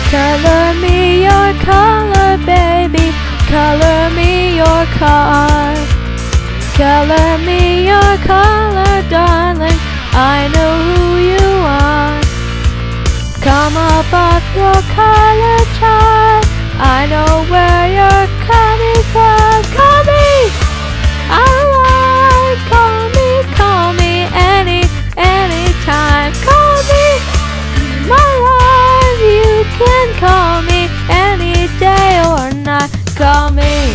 Color me your color, baby. Color me your car. Color me your color, darling. I know who you are. Come up off your color chart. I know where you're coming from. Call me, alright. Call me anytime. Call me, my love. You can call me any day or night. Call me.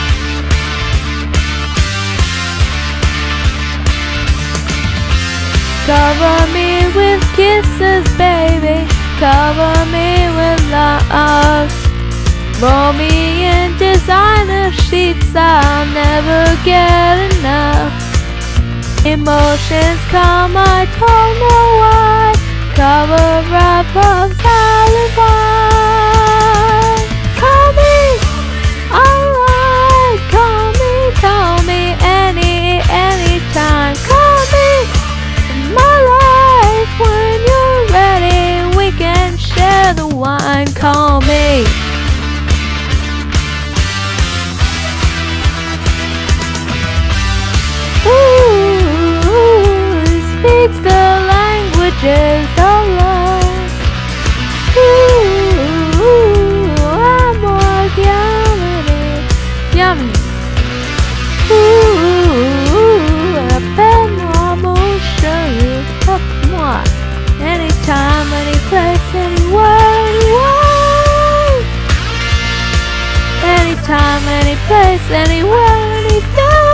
Cover me with kisses, baby. Cover me with love. Roll me in designer sheets, I'll never get enough. Emotions come, I don't know why. Cover up love's alibi. Call me, alright. Call me anytime. Call me, my life, when you're ready, we can share the wine. Call me. Ooh, speaks the languages of love. Ooh, amore, chiamami. Ooh, appelle-moi, mon cherie, appelle-moi. Anytime, anyplace, anywhere, anywhere. Anytime, anyplace, anywhere, anytime.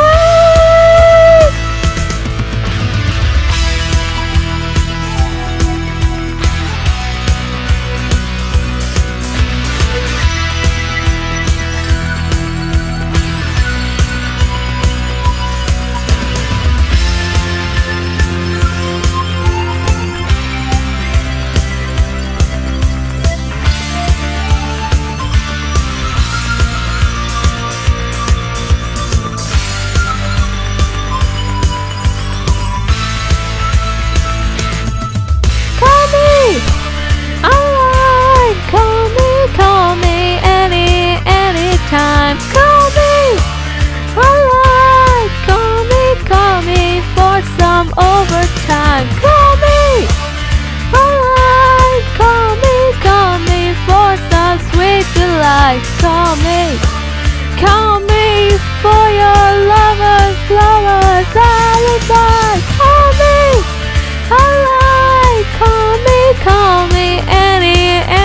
Call me anytime. Call me, alright. Call me for some overtime. Call me, alright. Call me for some sweet delight. Call me for your lover's alibi. Call me, alright. Call me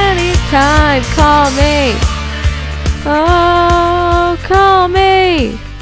anytime. Call me, oh, call me.